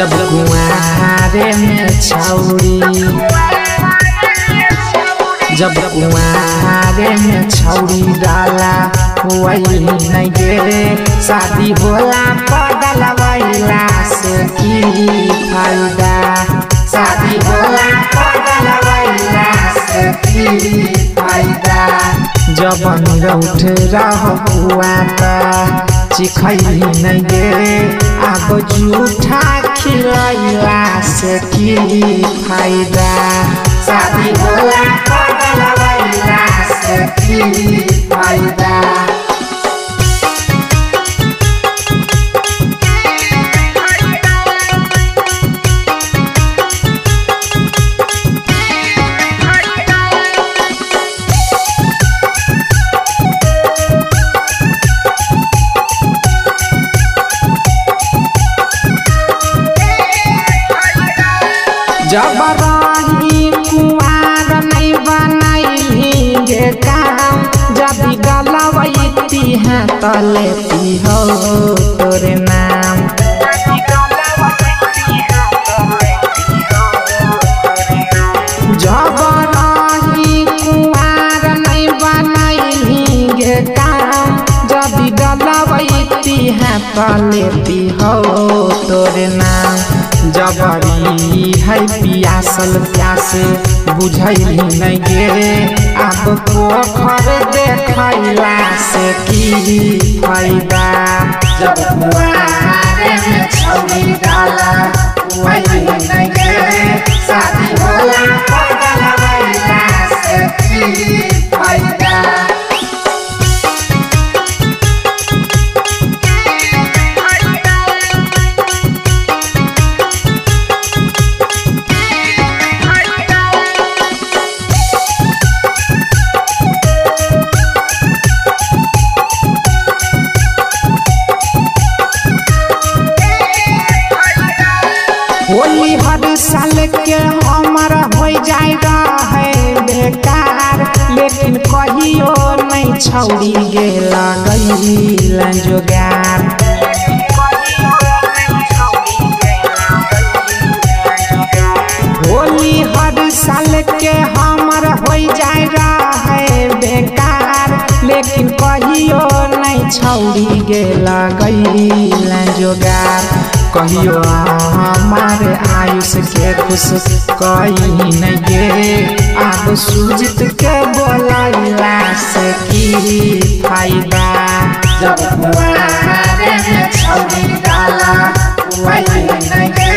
जब कुआरे में छौरी जब कुआरे में छौरी डाला वही नहीं गे शादी होला बदल वैला से की फायदा शादी होला बदल वैला से की फायदा जब उठ रह हुआ चिखई नहीं गे अब झूठा खिलैला से की फायदा शादी होला बदल वैला से की फायदा जब रही कुआर नहीं बनाई काम जब गलवैती है तो लेती हो तोरे नाम जब रही कुआर नहीं बनाई काम जब गलवैती है तो लेती हो तोरे नाम जबरी है पियासल प्यास बुझैली नहीं गे अब पोखर देखैला से की फायदा जब कुआरे में छौरी डाला वही नहीं गे शादी होला बदल वैला से की फायदा होली हर साल के हमार हो जाएगा है बेकार लेकिन कहियो नहीं छौरी गे लगैला जोगार होली हर साल के हमार हो जाएगा है बेकार लेकिन कहियो नहीं छौरी गे लगैला जोगार कहियो हमारे आयुष के खुश कहीं नहीं गे अब सूजित के बोलैला से की फायदा जब कुआरे में छौरी डाला वही नहीं गे